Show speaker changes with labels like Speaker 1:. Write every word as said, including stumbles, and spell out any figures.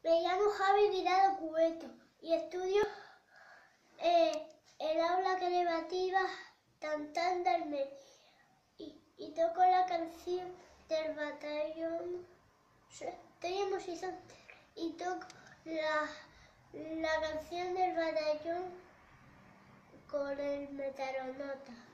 Speaker 1: Me llamo Javi Guirado Cubeto y estudio eh, el aula creativa Tantán de Almería y, y toco la canción del batallón. Estoy emocionada y toco la, la canción del batallón con el Metaronota.